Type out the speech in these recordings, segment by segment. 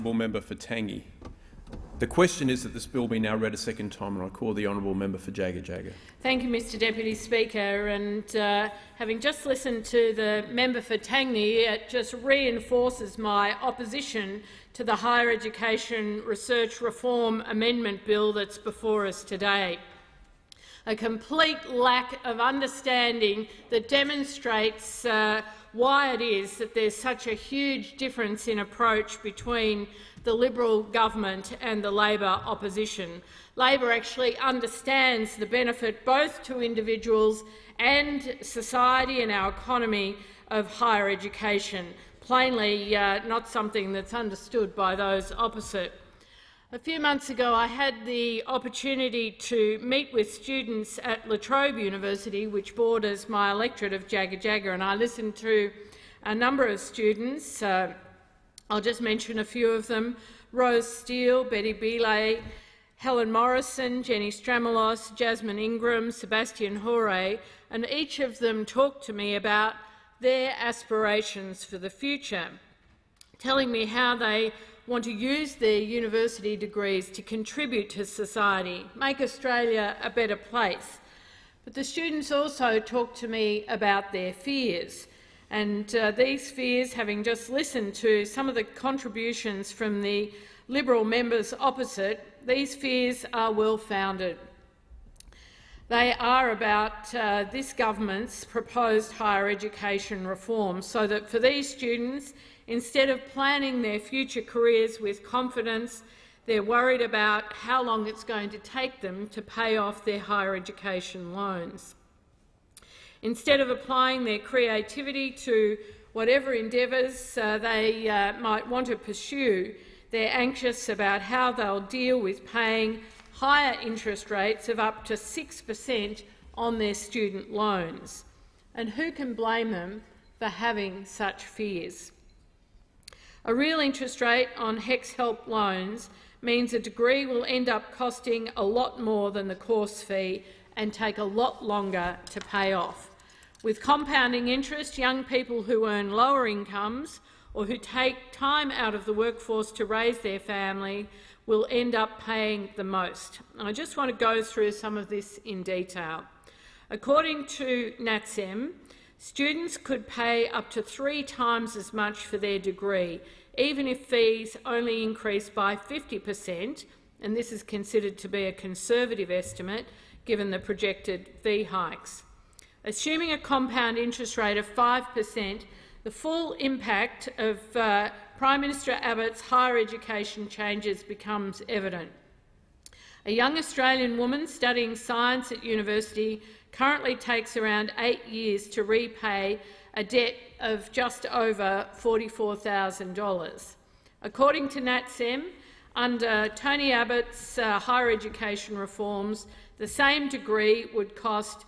honourable member for Tangi. The question is that this bill be now read a second time, and I call the honourable member for Jagga Jagga. Thank you, Mr Deputy Speaker. And having just listened to the member for Tangi, it just reinforces my opposition to the Higher Education Research Reform Amendment Bill that's before us today. A complete lack of understanding that demonstrates why it is that there's such a huge difference in approach between the Liberal government and the Labor opposition. Labor actually understands the benefit both to individuals and society and our economy of higher education, plainly not something that's understood by those opposite. A few months ago, I had the opportunity to meet with students at La Trobe University, which borders my electorate of Jagga Jagga, and I listened to a number of students. I'll just mention a few of them: Rose Steele, Betty Belay, Helen Morrison, Jenny Stramelos, Jasmine Ingram, Sebastian Hore, and each of them talked to me about their aspirations for the future, telling me how they want to use their university degrees to contribute to society, make Australia a better place. But the students also talked to me about their fears. And these fears, having just listened to some of the contributions from the Liberal members opposite, these fears are well-founded. They are about this government's proposed higher education reform, so that for these students, instead of planning their future careers with confidence, they're worried about how long it's going to take them to pay off their higher education loans. Instead of applying their creativity to whatever endeavours they might want to pursue, they're anxious about how they'll deal with paying higher interest rates of up to 6% on their student loans. And who can blame them for having such fears? A real interest rate on HECS Help loans means a degree will end up costing a lot more than the course fee and take a lot longer to pay off. With compounding interest, young people who earn lower incomes or who take time out of the workforce to raise their family will end up paying the most. And I just want to go through some of this in detail. According to NATSEM, students could pay up to 3 times as much for their degree, even if fees only increase by 50%, and this is considered to be a conservative estimate given the projected fee hikes. Assuming a compound interest rate of 5%, the full impact of Prime Minister Abbott's higher education changes becomes evident. A young Australian woman studying science at university currently takes around 8 years to repay a debt of just over $44,000. According to NATSEM, under Tony Abbott's higher education reforms, the same degree would cost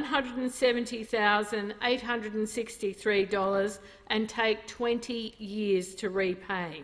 $170,863 and take 20 years to repay.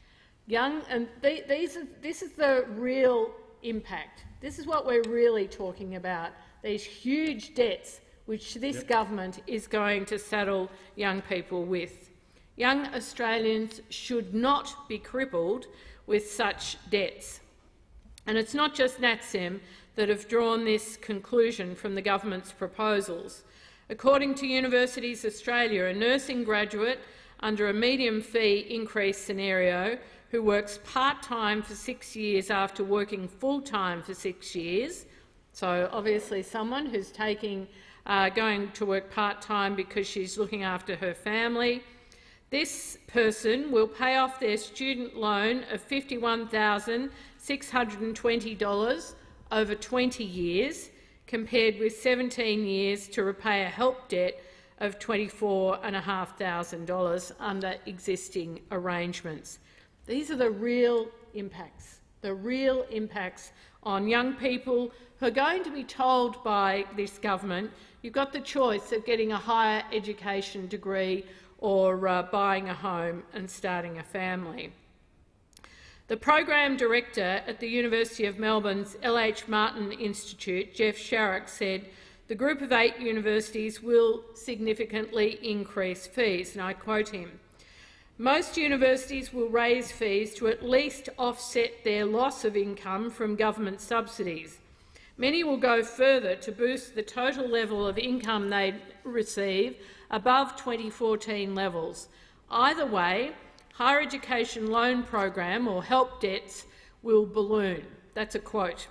This is the real impact. This is what we're really talking about, these huge debts which this government is going to saddle young people with. Young Australians should not be crippled with such debts. And it's not just NATSEM that have drawn this conclusion from the government's proposals. According to Universities Australia, a nursing graduate under a medium fee increase scenario who works part-time for 6 years after working full-time for 6 years, so obviously someone who's going to work part-time because she's looking after her family, this person will pay off their student loan of $51,620 over 20 years, compared with 17 years to repay a help debt of $24,500 under existing arrangements. These are the real impacts on young people who are going to be told by this government, you've got the choice of getting a higher education degree or buying a home and starting a family. The Program Director at the University of Melbourne's L.H. Martin Institute, Jeff Sharrock, said the group of 8 universities will significantly increase fees, and I quote him, Most universities will raise fees to at least offset their loss of income from government subsidies. Many will go further to boost the total level of income they receive above 2014 levels. Either way, higher education loan program or help debts will balloon. That's a quote.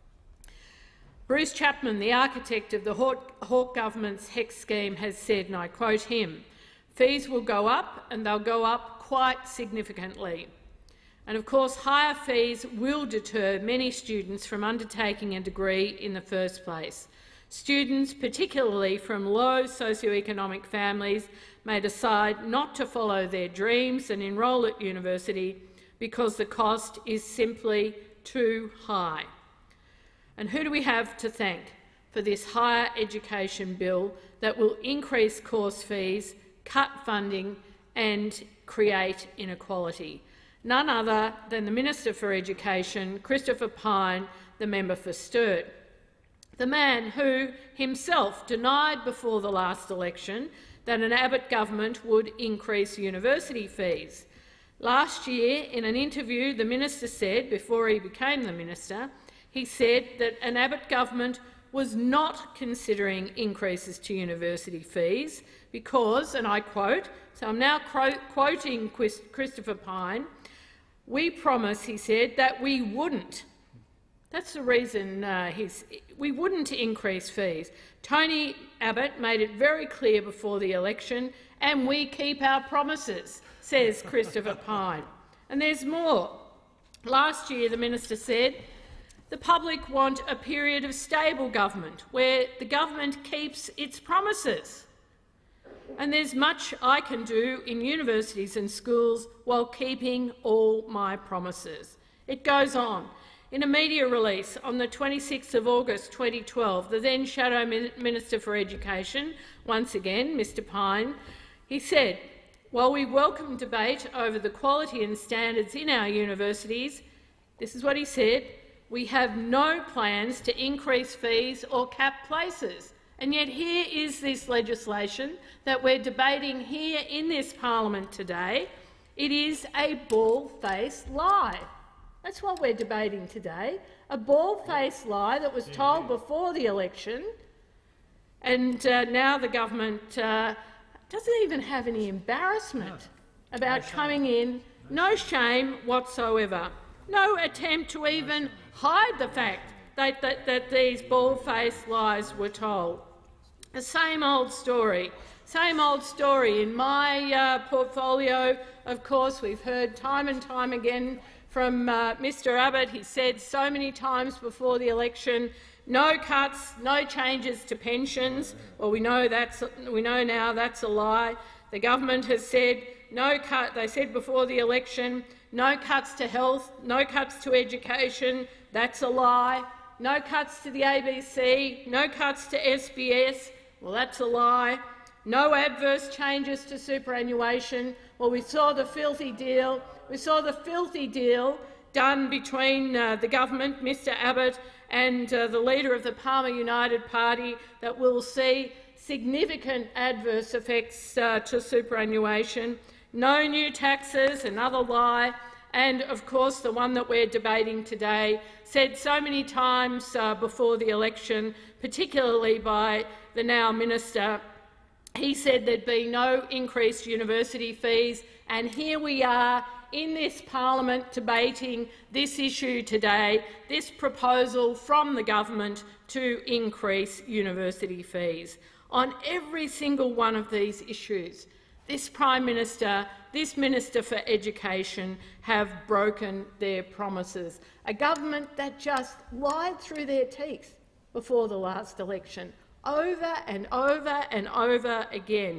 Bruce Chapman, the architect of the Hawke government's HECS scheme, has said, and I quote him, "Fees will go up, and they'll go up quite significantly." And of course, higher fees will deter many students from undertaking a degree in the first place. Students, particularly from low socioeconomic families, may decide not to follow their dreams and enrol at university because the cost is simply too high. And who do we have to thank for this higher education bill that will increase course fees, cut funding and create inequality? None other than the Minister for Education, Christopher Pyne, the member for Sturt. The man who himself denied before the last election that an Abbott government would increase university fees. Last year, in an interview, the minister said, before he became the minister, he said that an Abbott government was not considering increases to university fees because, and I quote, so I'm now quoting Christopher Pyne, "We promise," he said, "that we wouldn't." That's the reason we wouldn't increase fees. Tony Abbott made it very clear before the election, and we keep our promises, says Christopher Pyne. And there's more. Last year, the minister said, "The public want a period of stable government where the government keeps its promises. And there's much I can do in universities and schools while keeping all my promises." It goes on. In a media release on the 26th of August 2012, the then Shadow Minister for Education, once again Mr Pyne, he said, "While we welcome debate over the quality and standards in our universities," this is what he said, "we have no plans to increase fees or cap places." And yet here is this legislation that we're debating here in this parliament today. It is a bald-faced lie. That's what we're debating today, a bald-faced lie that was told before the election, and now the government doesn't even have any embarrassment about coming in, no shame whatsoever, no attempt to even hide the fact that these bald-faced lies were told. The same old story. Same old story. In my portfolio, of course, we've heard time and time again from Mr Abbott. He said so many times before the election, no cuts, no changes to pensions. Well, we know now that's a lie. The government has said no cut. They said before the election, no cuts to health, no cuts to education. That's a lie. No cuts to the ABC, no cuts to SBS. Well, that's a lie. No adverse changes to superannuation. Well, we saw the filthy deal. We saw the filthy deal done between the government, Mr Abbott, and the leader of the Palmer United Party that will see significant adverse effects to superannuation. No new taxes, another lie. And, of course, the one that we're debating today, said so many times before the election, particularly by the now minister, he said there'd be no increased university fees, and here we are in this parliament debating this issue today, this proposal from the government to increase university fees. On every single one of these issues, this Prime Minister, this Minister for Education have broken their promises. A government that just lied through their teeth before the last election, over and over and over again.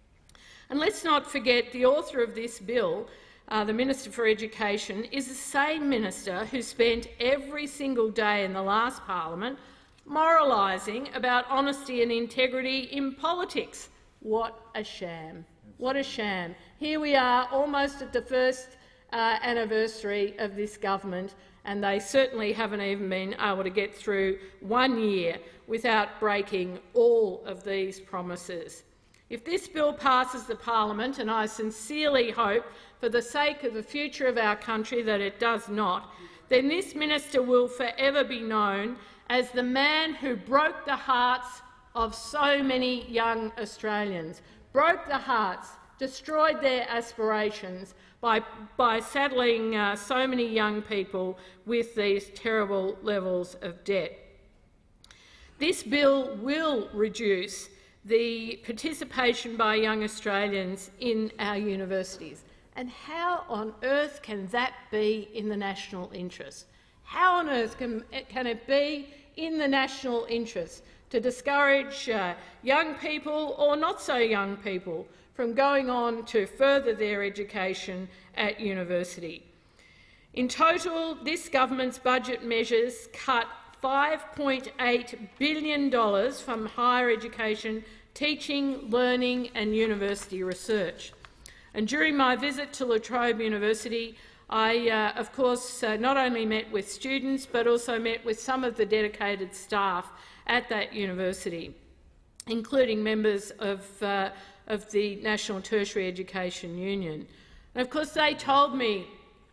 And let's not forget the author of this bill, the Minister for Education, is the same minister who spent every single day in the last parliament moralising about honesty and integrity in politics. What a sham. What a sham. Here we are, almost at the first anniversary of this government, and they certainly haven't even been able to get through 1 year without breaking all of these promises. If this bill passes the parliament, and I sincerely hope for the sake of the future of our country that it does not, then this minister will forever be known as the man who broke the hearts of so many young Australians, broke the hearts, destroyed their aspirations by saddling so many young people with these terrible levels of debt. This bill will reduce the participation by young Australians in our universities. And how on earth can that be in the national interest? How on earth can it be in the national interest to discourage young people, or not so young people, from going on to further their education at university? In total, this government's budget measures cut $5.8 billion from higher education, teaching, learning and university research. And during my visit to La Trobe University, I, of course, not only met with students but also met with some of the dedicated staff at that university, including members of the National Tertiary Education Union. And of course, they told me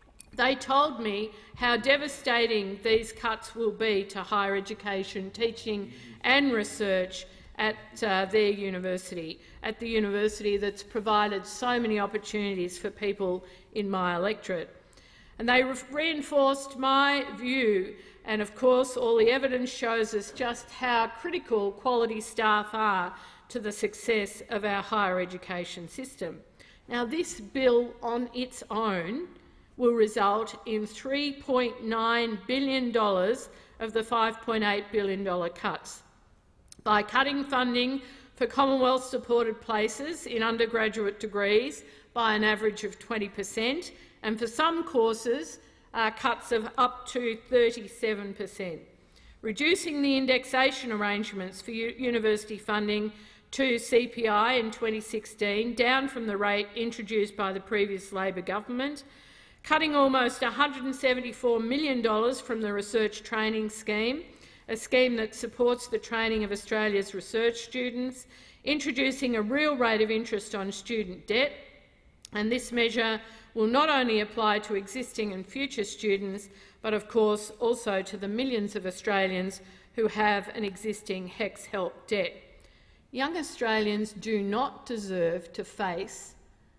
how devastating these cuts will be to higher education, teaching and research at their university, at the university that's provided so many opportunities for people in my electorate. And they reinforced my view, and of course all the evidence shows us just how critical quality staff are to the success of our higher education system. Now, this bill on its own will result in $3.9 billion of the $5.8 billion cuts. By cutting funding for Commonwealth-supported places in undergraduate degrees by an average of 20%, and for some courses, cuts of up to 37%. Reducing the indexation arrangements for university funding to CPI in 2016, down from the rate introduced by the previous Labor government, cutting almost $174 million from the Research Training Scheme, a scheme that supports the training of Australia's research students, introducing a real rate of interest on student debt, and this measure will not only apply to existing and future students, but of course also to the millions of Australians who have an existing HECS-HELP debt. Young Australians do not deserve to face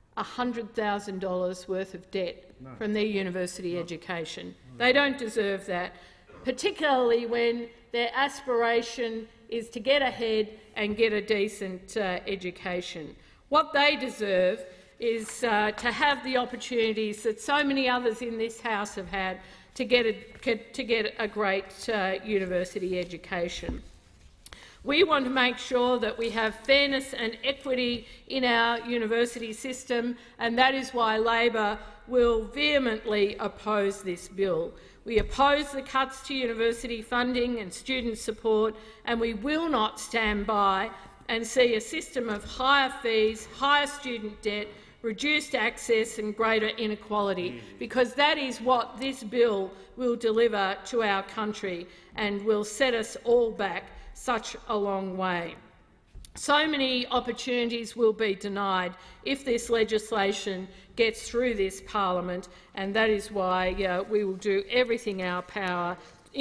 $100,000 worth of debt from their university education. They don't deserve that, particularly when their aspiration is to get ahead and get a decent education. What they deserve is to have the opportunities that so many others in this House have had to get a great university education. We want to make sure that we have fairness and equity in our university system, and that is why Labor will vehemently oppose this bill. We oppose the cuts to university funding and student support, and we will not stand by and see a system of higher fees, higher student debt, reduced access and greater inequality, because that is what this bill will deliver to our country and will set us all back such a long way. So many opportunities will be denied if this legislation gets through this parliament, and that is why we will do everything in our power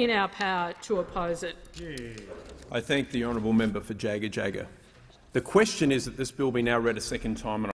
to oppose it. I thank the honourable member for Jagga Jagga. The question is that this bill be now read a second time.